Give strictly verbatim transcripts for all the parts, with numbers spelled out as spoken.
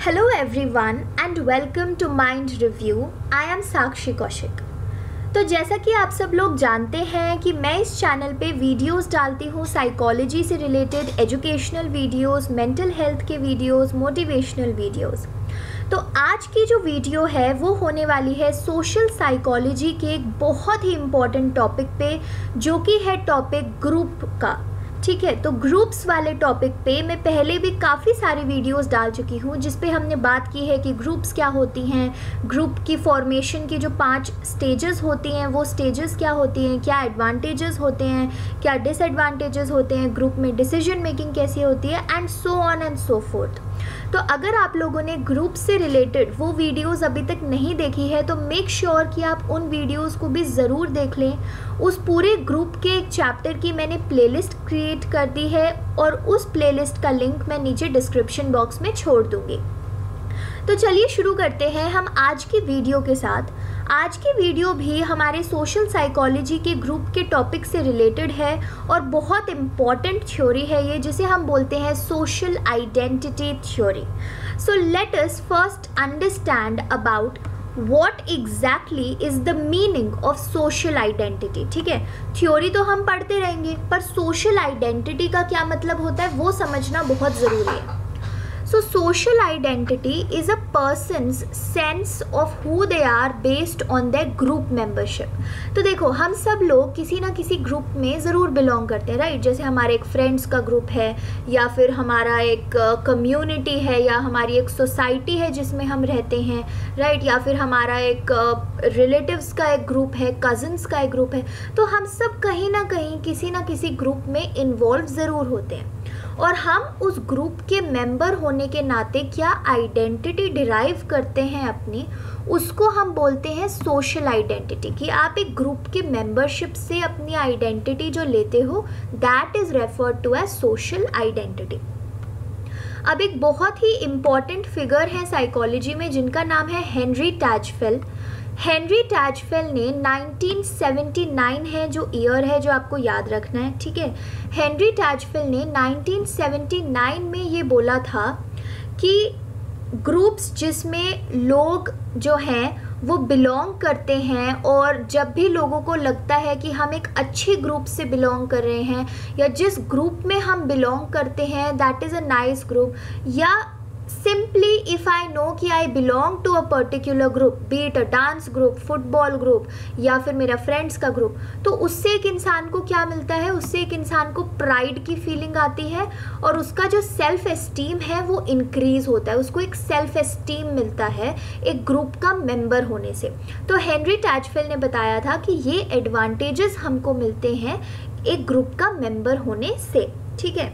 Hello everyone and welcome to Mind Review. I am साक्षी कौशिक। तो जैसा कि आप सब लोग जानते हैं कि मैं इस चैनल पे वीडियोस डालती हूँ साइकोलॉजी से related, educational videos, mental health के वीडियोस, मोटिवेशनल वीडियोस। तो आज की जो वीडियो है वो होने वाली है सोशल साइकोलॉजी के एक बहुत ही इम्पॉर्टेंट टॉपिक पे, जो कि है टॉपिक ग्रुप का। ठीक है, तो ग्रुप्स वाले टॉपिक पे मैं पहले भी काफ़ी सारी वीडियोस डाल चुकी हूँ, जिस पे हमने बात की है कि ग्रुप्स क्या होती हैं, ग्रुप की फॉर्मेशन की जो पांच स्टेजेस होती हैं वो स्टेजेस क्या होती हैं, क्या एडवांटेजेस होते हैं, क्या डिसएडवांटेजेस होते हैं, ग्रुप में डिसीजन मेकिंग कैसी होती है, and so on and so forth. तो अगर आप लोगों ने ग्रुप से रिलेटेड वो वीडियोस अभी तक नहीं देखी है तो मेक श्योर कि आप उन वीडियोस को भी ज़रूर देख लें। उस पूरे ग्रुप के एक चैप्टर की मैंने प्लेलिस्ट क्रिएट कर दी है और उस प्लेलिस्ट का लिंक मैं नीचे डिस्क्रिप्शन बॉक्स में छोड़ दूँगी। तो चलिए शुरू करते हैं हम आज की वीडियो के साथ। आज की वीडियो भी हमारे सोशल साइकोलॉजी के ग्रुप के टॉपिक से रिलेटेड है और बहुत इम्पॉर्टेंट थ्योरी है ये, जिसे हम बोलते हैं social identity theory. So let us first understand about what exactly is the meaning of social identity. ठीक है, थ्योरी तो हम पढ़ते रहेंगे, पर सोशल आइडेंटिटी का क्या मतलब होता है वो समझना बहुत ज़रूरी है। So social identity is a person's sense of who they are based on their group membership। तो देखो, हम सब लोग किसी ना किसी ग्रुप में ज़रूर बिलोंग करते हैं, राइट। जैसे हमारे एक फ्रेंड्स का ग्रुप है, या फिर हमारा एक कम्युनिटी uh, है, या हमारी एक सोसाइटी है जिसमें हम रहते हैं, राइट, या फिर हमारा एक रिलेटिव्स uh, का एक ग्रुप है, कज़न्स का एक ग्रुप है। तो हम सब कहीं ना कहीं किसी ना किसी ग्रुप में इन्वॉल्व ज़रूर होते हैं और हम उस ग्रुप के मेंबर होने के नाते क्या आइडेंटिटी डिराइव करते हैं अपनी, उसको हम बोलते हैं सोशल आइडेंटिटी। कि आप एक ग्रुप के मेंबरशिप से अपनी आइडेंटिटी जो लेते हो, that is referred to as social identity. अब एक बहुत ही इम्पॉर्टेंट फिगर है साइकोलॉजी में जिनका नाम है हेनरी टैजफेल। हेनरी टैजफेल ने नाइनटीन सेवेंटी नाइन है जो ईयर है जो आपको याद रखना है, ठीक है। हेनरी टैजफेल ने नाइनटीन सेवेंटी नाइन में ये बोला था कि ग्रुप्स जिसमें लोग जो हैं वो बिलोंग करते हैं, और जब भी लोगों को लगता है कि हम एक अच्छे ग्रुप से बिलोंग कर रहे हैं, या जिस ग्रुप में हम बिलोंग करते हैं that is a nice group, या सिंपली इफ़ आई नो कि I belong to a particular group, be it a dance group, football group, या फिर मेरा फ्रेंड्स का ग्रुप, तो उससे एक इंसान को क्या मिलता है, उससे एक इंसान को प्राइड की फीलिंग आती है और उसका जो सेल्फ एस्टीम है वो इंक्रीज होता है, उसको एक सेल्फ एस्टीम मिलता है एक ग्रुप का मेंबर होने से। तो हेनरी टैजफेल ने बताया था कि ये एडवांटेजेस हमको मिलते हैं एक ग्रुप का मेंबर होने से, ठीक है।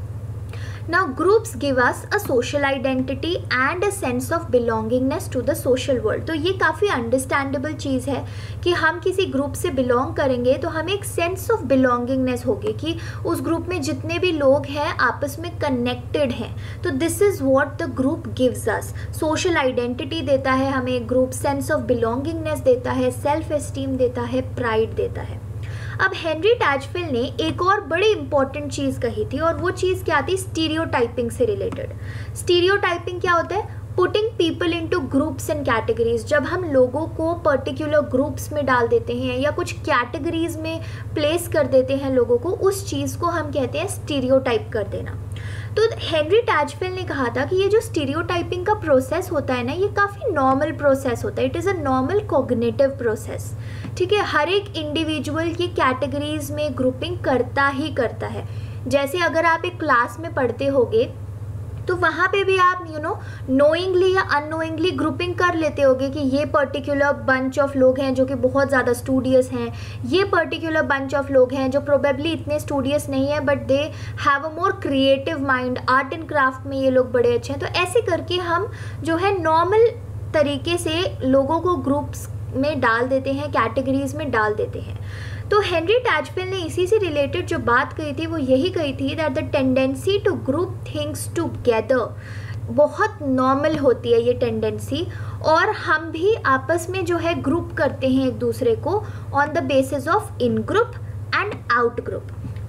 Now groups give us a social identity and a sense of belongingness to the social world। तो ये काफ़ी अंडरस्टैंडेबल चीज़ है कि हम किसी ग्रुप से बिलोंग करेंगे तो हमें एक सेंस ऑफ बिलोंगिंगनेस होगी कि उस ग्रुप में जितने भी लोग हैं आपस में कनेक्टेड हैं। तो this is what the group gives us. Social identity देता है हमें एक ग्रुप, सेंस ऑफ बिलोंगिंगनेस देता है, सेल्फ एस्टीम देता है, प्राइड देता है। अब हेनरी टैजफेल ने एक और बड़ी इंपॉर्टेंट चीज़ कही थी, और वो चीज़ क्या थी, स्टीरियोटाइपिंग से रिलेटेड। स्टीरियोटाइपिंग क्या होता है, putting people into groups and categories. जब हम लोगों को पर्टिकुलर ग्रुप्स में डाल देते हैं या कुछ कैटेगरीज में प्लेस कर देते हैं लोगों को, उस चीज़ को हम कहते हैं स्टीरियोटाइप कर देना। तो हेनरी टैजफेल ने कहा था कि ये जो स्टीरियोटाइपिंग का प्रोसेस होता है ना, ये काफ़ी नॉर्मल प्रोसेस होता है, it is a normal cognitive process, ठीक है। हर एक इंडिविजुअल की कैटेगरीज में ग्रुपिंग करता ही करता है। जैसे अगर आप एक क्लास में पढ़ते होगे तो वहाँ पे भी आप यू नो नोइंगली या अननोइंगली ग्रुपिंग कर लेते होगे कि ये पर्टिकुलर बंच ऑफ लोग हैं जो कि बहुत ज़्यादा स्टूडियस हैं, ये पर्टिकुलर बंच ऑफ लोग हैं जो प्रोबेबली इतने स्टूडियस नहीं है but they have a more creative mind, art and craft में ये लोग बड़े अच्छे हैं। तो ऐसे करके हम जो है नॉर्मल तरीके से लोगों को ग्रुप्स में डाल देते हैं, कैटेगरीज में डाल देते हैं। तो हेनरी टैजफेल ने इसी से रिलेटेड जो बात कही थी वो यही कही थी that the tendency to group things together बहुत नॉर्मल होती है ये टेंडेंसी, और हम भी आपस में जो है ग्रुप करते हैं एक दूसरे को on the basis of in group and out group.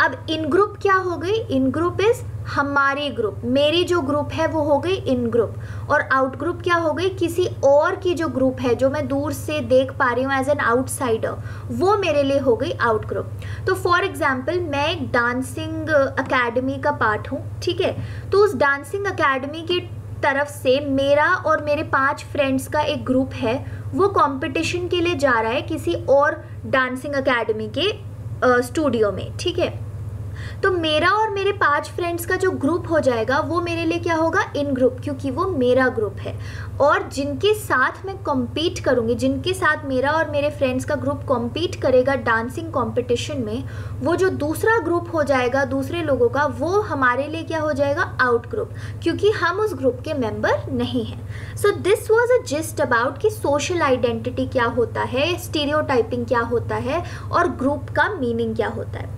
अब इन ग्रुप क्या हो गई, इन ग्रुप इज हमारी ग्रुप, मेरी जो ग्रुप है वो हो गई इन ग्रुप, और आउट ग्रुप क्या हो गई, किसी और की जो ग्रुप है जो मैं दूर से देख पा रही हूँ एज एन आउटसाइडर, वो मेरे लिए हो गई आउट ग्रुप। तो फॉर एग्जाम्पल मैं एक डांसिंग अकेडमी का पार्ट हूँ, ठीक है, तो उस डांसिंग अकेडमी की तरफ से मेरा और मेरे पांच फ्रेंड्स का एक ग्रुप है, वो कंपटीशन के लिए जा रहा है किसी और डांसिंग अकेडमी के स्टूडियो में, ठीक है। तो मेरा और मेरे पांच फ्रेंड्स का जो ग्रुप हो जाएगा वो मेरे लिए क्या होगा, इन ग्रुप, क्योंकि वो मेरा ग्रुप है। और जिनके साथ मैं कॉम्पीट करूँगी, जिनके साथ मेरा और मेरे फ्रेंड्स का ग्रुप कॉम्पीट करेगा डांसिंग कॉम्पिटिशन में, वो जो दूसरा ग्रुप हो जाएगा दूसरे लोगों का, वो हमारे लिए क्या हो जाएगा, आउट ग्रुप, क्योंकि हम उस ग्रुप के मेंबर नहीं हैं। So this was a gist about कि सोशल आइडेंटिटी क्या होता है, स्टीरियोटाइपिंग क्या होता है, और ग्रुप का मीनिंग क्या होता है।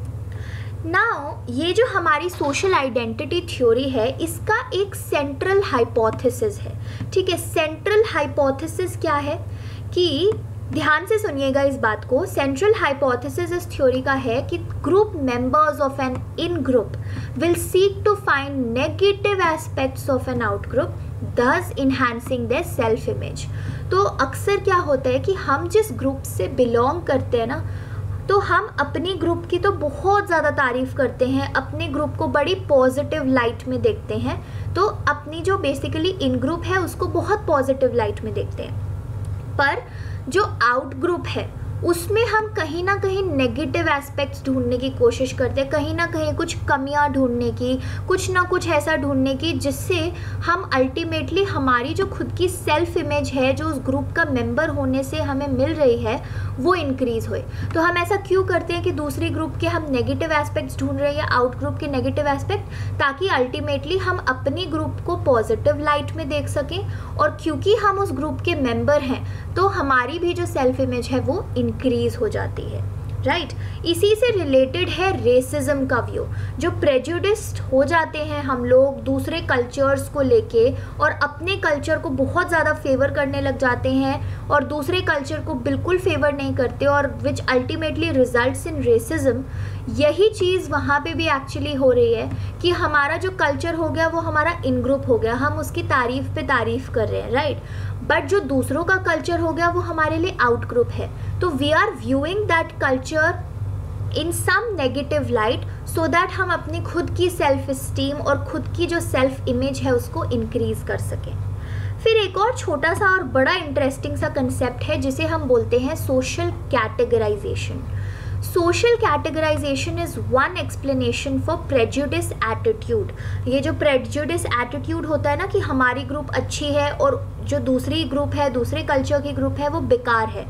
नाउ ये जो हमारी सोशल आइडेंटिटी थ्योरी है, इसका एक सेंट्रल हाइपोथेसिस है, ठीक है। सेंट्रल हाइपोथेसिस क्या है कि ध्यान से सुनिएगा इस बात को। सेंट्रल हाइपोथेसिस इस थ्योरी का है कि group members of an in group will seek to find negative aspects of an out group, thus enhancing their self image। तो अक्सर क्या होता है कि हम जिस ग्रुप से बिलोंग करते हैं ना, तो हम अपनी ग्रुप की तो बहुत ज़्यादा तारीफ़ करते हैं, अपने ग्रुप को बड़ी पॉजिटिव लाइट में देखते हैं, तो अपनी जो बेसिकली इन ग्रुप है उसको बहुत पॉजिटिव लाइट में देखते हैं। पर जो आउट ग्रुप है उसमें हम कहीं ना कहीं नेगेटिव एस्पेक्ट्स ढूंढने की कोशिश करते हैं, कहीं ना कहीं कुछ कमियां ढूंढने की, कुछ ना कुछ ऐसा ढूंढने की जिससे हम अल्टीमेटली हमारी जो खुद की सेल्फ इमेज है जो उस ग्रुप का मेंबर होने से हमें मिल रही है वो इंक्रीज़ होए। तो हम ऐसा क्यों करते हैं कि दूसरी ग्रुप के हम नेगेटिव एस्पेक्ट्स ढूंढ रहे हैं या आउट ग्रुप के नेगेटिव एस्पेक्ट, ताकि अल्टीमेटली हम अपनी ग्रुप को पॉजिटिव लाइट में देख सकें, और क्योंकि हम उस ग्रुप के मेंबर हैं तो हमारी भी जो सेल्फ इमेज है वो इंक्रीज हो जाती है, राइट right? इसी से रिलेटेड है रेसिज्म का व्यू। जो प्रेजुडिस्ड हो जाते हैं हम लोग दूसरे कल्चर्स को लेके और अपने कल्चर को बहुत ज़्यादा फेवर करने लग जाते हैं और दूसरे कल्चर को बिल्कुल फेवर नहीं करते, और which ultimately results in racism. यही चीज़ वहाँ पे भी एक्चुअली हो रही है कि हमारा जो कल्चर हो गया वो हमारा इन ग्रुप हो गया, हम उसकी तारीफ़ पे तारीफ़ कर रहे हैं, राइट right? बट जो दूसरों का कल्चर हो गया वो हमारे लिए आउट ग्रुप है। तो we are viewing that culture in some negative light so that हम अपनी खुद की सेल्फ इस्टीम और खुद की जो सेल्फ इमेज है उसको इंक्रीज कर सकें। फिर एक और छोटा सा और बड़ा इंटरेस्टिंग सा कंसेप्ट है जिसे हम बोलते हैं social categorisation. Social categorisation is one explanation for prejudice attitude. ये जो प्रेजुडिस एटीट्यूड होता है ना कि हमारी ग्रुप अच्छी है और जो दूसरी ग्रुप है, दूसरे कल्चर की ग्रुप है वो बेकार है,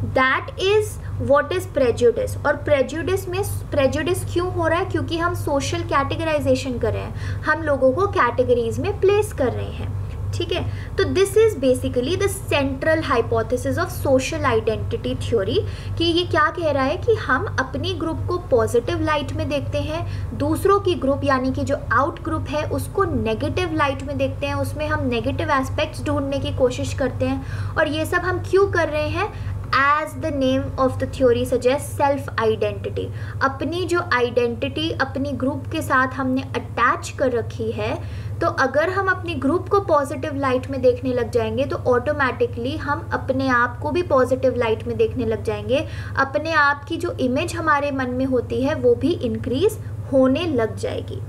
that is what is prejudice. और प्रेजुडिस में प्रेजुडिस क्यों हो रहा है? क्योंकि हम सोशल कैटेगराइजेशन कर रहे हैं, हम लोगों को कैटेगरीज में प्लेस कर रहे हैं, ठीक है। तो this is basically the central hypothesis of social identity theory, कि ये क्या कह रहा है कि हम अपनी ग्रुप को पॉजिटिव लाइट में देखते हैं, दूसरों की ग्रुप यानी कि जो आउट ग्रुप है उसको नेगेटिव लाइट में देखते हैं, उसमें हम नेगेटिव एस्पेक्ट्स ढूंढने की कोशिश करते हैं। और ये सब हम क्यों कर रहे हैं? As the name of the theory suggest, self identity. अपनी जो आइडेंटिटी अपनी ग्रुप के साथ हमने अटैच कर रखी है, तो अगर हम अपनी ग्रुप को पॉजिटिव लाइट में देखने लग जाएंगे तो ऑटोमेटिकली हम अपने आप को भी पॉजिटिव लाइट में देखने लग जाएंगे, अपने आप की जो इमेज हमारे मन में होती है वो भी इंक्रीज होने लग जाएगी।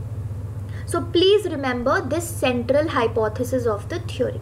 So please remember this central hypothesis of the theory.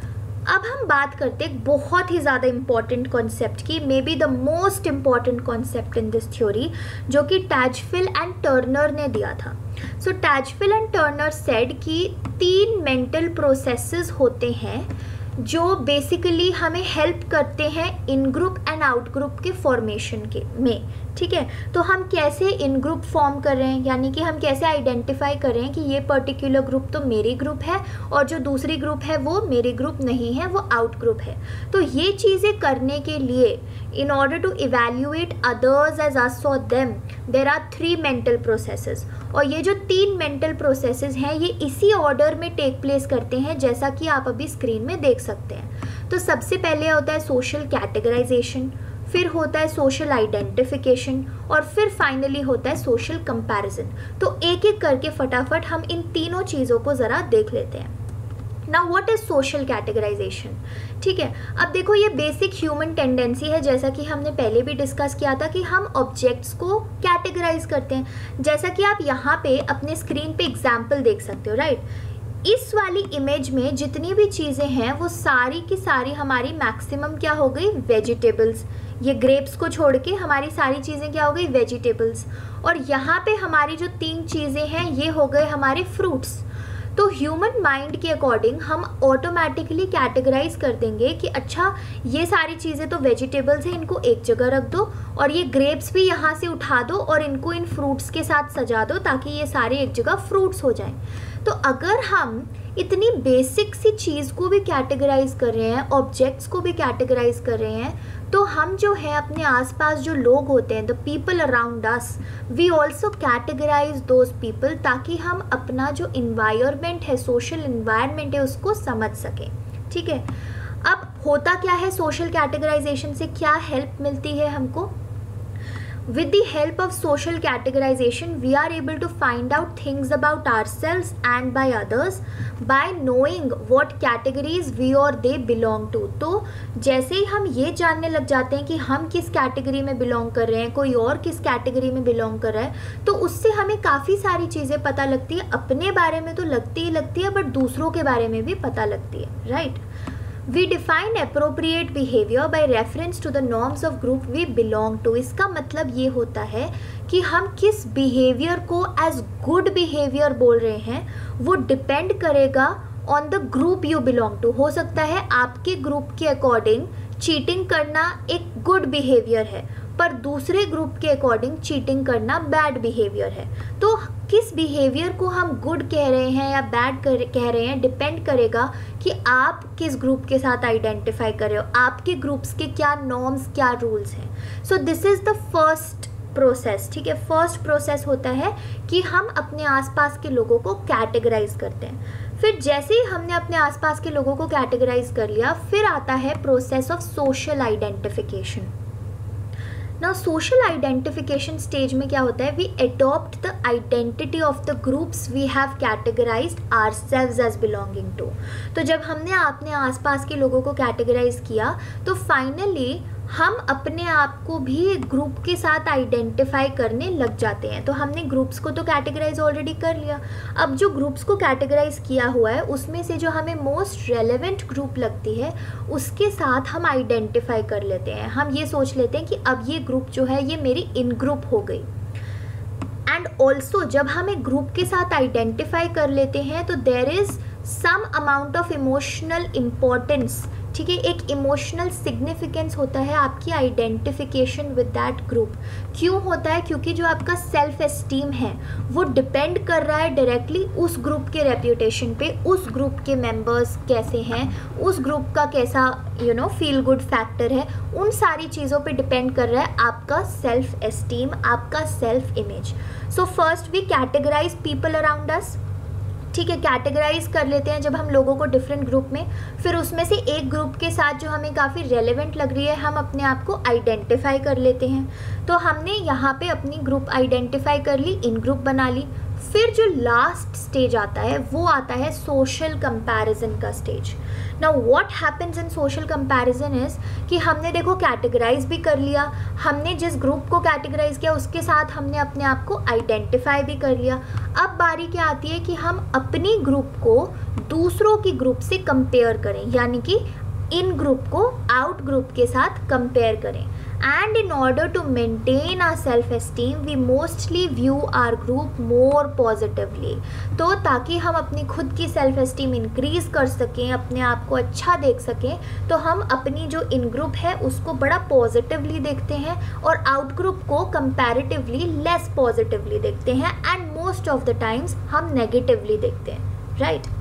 अब हम बात करते हैं बहुत ही ज़्यादा इम्पॉर्टेंट कॉन्सेप्ट की, maybe the most important concept in this theory, जो कि टैचफिल एंड टर्नर ने दिया था। So Tajfel and Turner said कि तीन मेंटल प्रोसेसेस होते हैं जो बेसिकली हमें हेल्प करते हैं in group and out group के फॉर्मेशन के में, ठीक है। तो हम कैसे इन ग्रुप फॉर्म कर रहे हैं, यानी कि हम कैसे आइडेंटिफाई कर रहे हैं कि ये पर्टिकुलर ग्रुप तो मेरी ग्रुप है और जो दूसरी ग्रुप है वो मेरी ग्रुप नहीं है, वो आउट ग्रुप है। तो ये चीज़ें करने के लिए in order to evaluate others as us और them there are three mental processes, और ये जो तीन मेंटल प्रोसेसेस हैं ये इसी ऑर्डर में टेक प्लेस करते हैं जैसा कि आप अभी स्क्रीन में देख सकते हैं। तो सबसे पहले होता है सोशल कैटेगराइजेशन, फिर होता है सोशल आइडेंटिफिकेशन और फिर फाइनली होता है सोशल कंपैरिजन। तो एक एक करके फटाफट हम इन तीनों चीज़ों को ज़रा देख लेते हैं। Now what is social categorisation? ठीक है, अब देखो ये बेसिक ह्यूमन टेंडेंसी है, जैसा कि हमने पहले भी डिस्कस किया था कि हम ऑब्जेक्ट्स को कैटेगराइज करते हैं। जैसा कि आप यहाँ पे अपने स्क्रीन पे एग्जाम्पल देख सकते हो, राइट। इस वाली इमेज में जितनी भी चीज़ें हैं वो सारी की सारी हमारी मैक्सिमम क्या हो गई, वेजिटेबल्स। ये ग्रेप्स को छोड़ के हमारी सारी चीज़ें क्या हो गई, वेजिटेबल्स। और यहाँ पे हमारी जो तीन चीज़ें हैं ये हो गए हमारे फ्रूट्स। तो ह्यूमन माइंड के अकॉर्डिंग हम ऑटोमेटिकली कैटेगराइज कर देंगे कि अच्छा ये सारी चीज़ें तो वेजिटेबल्स हैं, इनको एक जगह रख दो, और ये ग्रेप्स भी यहाँ से उठा दो और इनको इन फ्रूट्स के साथ सजा दो ताकि ये सारे एक जगह फ्रूट्स हो जाएं। तो अगर हम इतनी बेसिक सी चीज़ को भी कैटेगराइज कर रहे हैं, ऑब्जेक्ट्स को भी कैटेगराइज कर रहे हैं, तो हम जो है अपने आसपास जो लोग होते हैं, the people around us, we also categorise those people, ताकि हम अपना जो इन्वायरमेंट है, सोशल इन्वायरमेंट है, उसको समझ सकें। ठीक है, अब होता क्या है सोशल कैटेगराइजेशन से, क्या हेल्प मिलती है हमको? With the help of social categorization, we are able to find out things about ourselves and by others by knowing what categories we or they belong to. तो जैसे ही हम ये जानने लग जाते हैं कि हम किस कैटेगरी में बिलोंग कर रहे हैं, कोई और किस कैटेगरी में बिलोंग कर रहा है, तो उससे हमें काफ़ी सारी चीज़ें पता लगती है। अपने बारे में तो लगती ही लगती है, बट दूसरों के बारे में भी पता लगती है, right. We define appropriate behavior by reference to the norms of group we belong to. इसका मतलब ये होता है कि हम किस behavior को as good behavior बोल रहे हैं, वो depend करेगा on the group you belong to. हो सकता है आपके ग्रुप के अकॉर्डिंग चीटिंग करना एक गुड बिहेवियर है, पर दूसरे ग्रुप के अकॉर्डिंग चीटिंग करना बैड बिहेवियर है। तो किस बिहेवियर को हम गुड कह रहे हैं या बैड कह रहे हैं डिपेंड करेगा कि आप किस ग्रुप के साथ आइडेंटिफाई कर रहे हो, आपके ग्रुप्स के क्या नॉर्म्स, क्या रूल्स हैं। So this is the first process. ठीक है, फर्स्ट प्रोसेस होता है कि हम अपने आसपास के लोगों को कैटेगराइज करते हैं। फिर जैसे ही हमने अपने आसपास के लोगों को कैटेगराइज कर लिया, फिर आता है प्रोसेस ऑफ सोशल आइडेंटिफिकेशन। ना सोशल आइडेंटिफिकेशन स्टेज में क्या होता है, we adopt the identity of the groups we have categorised ourselves as belonging to. तो जब हमने अपने आसपास के लोगों को कैटेगराइज किया, तो फाइनली हम अपने आप को भी ग्रुप के साथ आइडेंटिफाई करने लग जाते हैं। तो हमने ग्रुप्स को तो कैटेगराइज ऑलरेडी कर लिया, अब जो ग्रुप्स को कैटेगराइज किया हुआ है उसमें से जो हमें मोस्ट रेलेवेंट ग्रुप लगती है उसके साथ हम आइडेंटिफाई कर लेते हैं। हम ये सोच लेते हैं कि अब ये ग्रुप जो है ये मेरी इन ग्रुप हो गई। एंड ऑल्सो जब हम एक ग्रुप के साथ आइडेंटिफाई कर लेते हैं तो there is some amount of emotional importance. ठीक है, एक इमोशनल सिग्निफिकेंस होता है आपकी आइडेंटिफिकेशन विद दैट ग्रुप। क्यों होता है? क्योंकि जो आपका सेल्फ एस्टीम है वो डिपेंड कर रहा है डायरेक्टली उस ग्रुप के रेप्यूटेशन पे, उस ग्रुप के मेंबर्स कैसे हैं, उस ग्रुप का कैसा you know feel good factor है, उन सारी चीज़ों पे डिपेंड कर रहा है आपका सेल्फ एस्टीम, आपका self image. So first we categorise people around us. ठीक है, कैटेगराइज कर लेते हैं जब हम लोगों को डिफरेंट ग्रुप में, फिर उसमें से एक ग्रुप के साथ जो हमें काफ़ी रेलेवेंट लग रही है हम अपने आप को आइडेंटिफाई कर लेते हैं। तो हमने यहाँ पे अपनी ग्रुप आइडेंटिफाई कर ली, इन ग्रुप बना ली। फिर जो लास्ट स्टेज आता है वो आता है सोशल कंपैरिजन का stage. Now what happens in social comparison is कि हमने देखो कैटेगराइज भी कर लिया, हमने जिस ग्रुप को कैटेगराइज किया उसके साथ हमने अपने आप को आइडेंटिफाई भी कर लिया। अब बारी क्या आती है कि हम अपनी ग्रुप को दूसरों की ग्रुप से कंपेयर करें, यानी कि इन ग्रुप को आउट ग्रुप के साथ कंपेयर करें। And in order to maintain our self esteem we mostly view our group more positively. तो ताकि हम अपनी खुद की सेल्फ एस्टीम इंक्रीज़ कर सकें, अपने आप को अच्छा देख सकें, तो हम अपनी जो इन ग्रुप है उसको बड़ा पॉजिटिवली देखते हैं और आउट ग्रुप को कंपैरेटिवली लेस पॉजिटिवली देखते हैं, and most of the times हम नेगेटिवली देखते हैं, राइट right?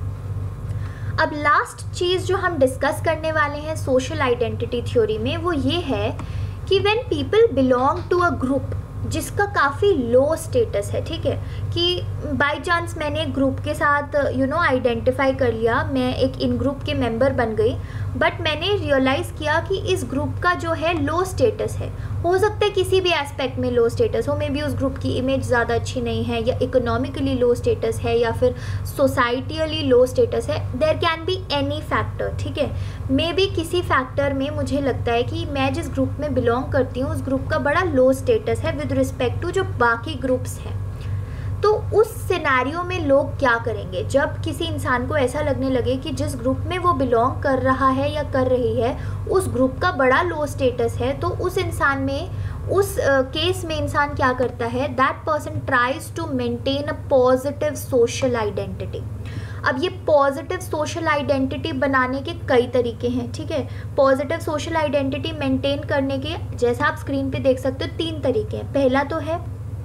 अब लास्ट चीज़ जो हम डिस्कस करने वाले हैं सोशल आइडेंटिटी थ्योरी में वो ये है कि when people belong to a group, जिसका काफ़ी लो स्टेटस है, ठीक है, कि बाय चांस मैंने एक ग्रुप के साथ यू नो आइडेंटिफाई कर लिया, मैं एक इन ग्रुप के मेंबर बन गई, बट मैंने रियलाइज़ किया कि इस ग्रुप का जो है लो स्टेटस है। हो सकता है किसी भी एस्पेक्ट में लो स्टेटस हो, मे बी उस ग्रुप की इमेज ज़्यादा अच्छी नहीं है, या इकोनॉमिकली लो स्टेटस है, या फिर सोसाइटियली लो स्टेटस है, there can be any factor, ठीक है। मे बी किसी फैक्टर में मुझे लगता है कि मैं जिस ग्रुप में बिलोंग करती हूँ उस ग्रुप का बड़ा लो स्टेटस है विद रिस्पेक्ट टू जो बाकी ग्रुप्स हैं। तो उस सिनेरियो में लोग क्या करेंगे, जब किसी इंसान को ऐसा लगने लगे कि जिस ग्रुप में वो बिलोंग कर रहा है या कर रही है उस ग्रुप का बड़ा लो स्टेटस है, तो उस इंसान में उस केस uh, में इंसान क्या करता है, that person tries to maintain a positive social identity. अब ये पॉजिटिव सोशल आइडेंटिटी बनाने के कई तरीके हैं, ठीक है। पॉजिटिव सोशल आइडेंटिटी मेंटेन करने के, जैसा आप स्क्रीन पे देख सकते हो, तीन तरीके हैं। पहला तो है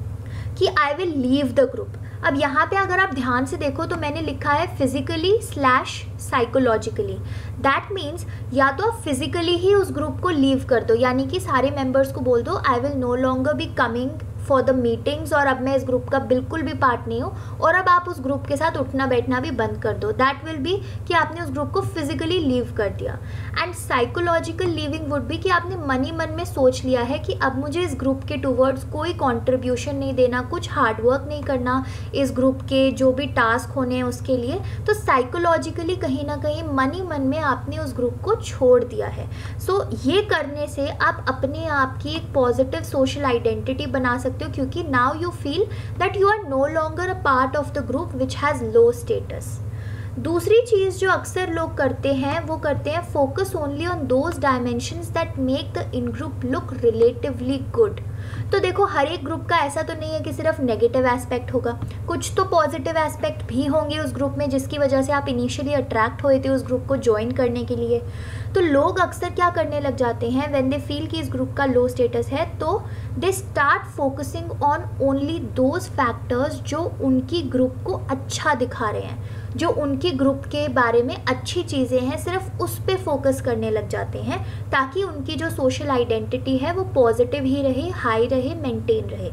कि I will leave the group. अब यहाँ पे अगर आप ध्यान से देखो तो मैंने लिखा है physically slash psychologically. That means या तो आप फिजिकली ही उस ग्रुप को लीव कर दो, यानी कि सारे मेंबर्स को बोल दो I will no longer be coming for the meetings, और अब मैं इस ग्रुप का बिल्कुल भी पार्ट नहीं हूँ, और अब आप उस ग्रुप के साथ उठना बैठना भी बंद कर दो। दैट विल बी कि आपने उस ग्रुप को फिजिकली लीव कर दिया। And psychological leaving would be कि आपने मन ही मन में सोच लिया है कि अब मुझे इस ग्रुप के टूवर्ड्स कोई कॉन्ट्रीब्यूशन नहीं देना, कुछ हार्डवर्क नहीं करना इस ग्रुप के जो भी टास्क होने हैं उसके लिए। तो साइकोलॉजिकली कहीं ना कहीं मन ही मन में आपने उस ग्रुप को छोड़ दिया है। सो so, ये करने से आप अपने आप की एक पॉजिटिव सोशल आइडेंटिटी बना सकते हो, क्योंकि now you feel that you are no longer a part of the group which has low status. दूसरी चीज़ जो अक्सर लोग करते हैं वो करते हैं focus only on those dimensions that make the in group look relatively good. तो देखो, हर एक ग्रुप का ऐसा तो नहीं है कि सिर्फ नेगेटिव एस्पेक्ट होगा, कुछ तो पॉजिटिव एस्पेक्ट भी होंगे उस ग्रुप में जिसकी वजह से आप इनिशियली अट्रैक्ट हुए थे उस ग्रुप को ज्वाइन करने के लिए। तो लोग अक्सर क्या करने लग जाते हैं व्हेन दे फील कि इस ग्रुप का लो स्टेटस है, तो they start focusing on only those factors जो उनकी ग्रुप को अच्छा दिखा रहे हैं, जो उनके ग्रुप के बारे में अच्छी चीज़ें हैं, सिर्फ उस पे फोकस करने लग जाते हैं ताकि उनकी जो सोशल आइडेंटिटी है वो पॉजिटिव ही रहे, हाई रहे, मेंटेन रहे।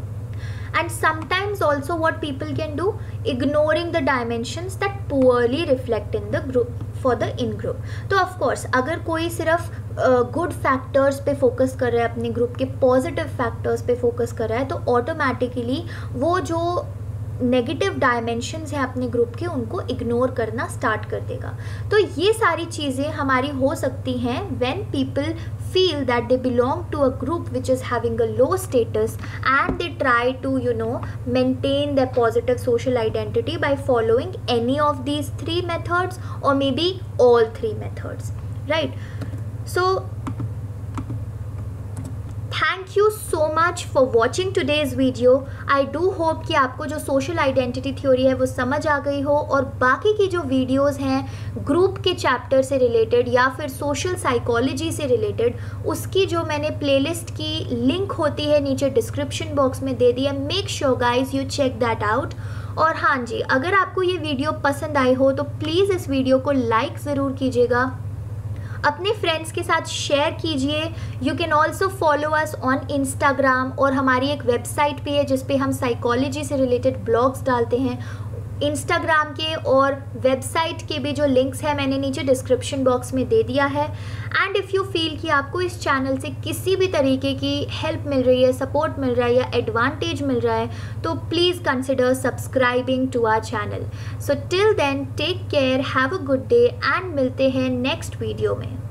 And sometimes also what people can do, ignoring the dimensions that poorly reflect in the group for the in group. तो of course अगर कोई सिर्फ गुड uh, फैक्टर्स पे फोकस कर रहा है, अपने ग्रुप के पॉजिटिव फैक्टर्स पे फोकस कर रहा है, तो ऑटोमेटिकली वो जो नेगेटिव डायमेंशंस हैं अपने ग्रुप के उनको इग्नोर करना स्टार्ट कर देगा। तो ये सारी चीज़ें हमारी हो सकती हैं when people feel that they belong to a group which is having a low status, and they try to you know maintain their positive social identity by following any of these three methods or maybe all three methods, right? So thank you so much for watching today's video. I do hope कि आपको जो social identity theory है वो समझ आ गई हो, और बाकी की जो वीडियोस हैं ग्रुप के चैप्टर से रिलेटेड या फिर सोशल साइकोलॉजी से रिलेटेड, उसकी जो मैंने प्लेलिस्ट की लिंक होती है नीचे डिस्क्रिप्शन बॉक्स में दे दी है। Make sure guys you check that out. और हाँ जी, अगर आपको ये वीडियो पसंद आई हो तो प्लीज़ इस वीडियो को लाइक ज़रूर कीजिएगा, अपने फ्रेंड्स के साथ शेयर कीजिए। You can also follow us on Instagram, और हमारी एक वेबसाइट भी है जिस पे हम साइकोलॉजी से रिलेटेड ब्लॉग्स डालते हैं। इंस्टाग्राम के और वेबसाइट के भी जो लिंक्स हैं मैंने नीचे डिस्क्रिप्शन बॉक्स में दे दिया है। एंड इफ़ यू फील कि आपको इस चैनल से किसी भी तरीके की हेल्प मिल रही है, सपोर्ट मिल रहा है या एडवांटेज मिल रहा है, तो please consider subscribing to our channel. So till then take care, have a good day, and मिलते हैं नेक्स्ट वीडियो में।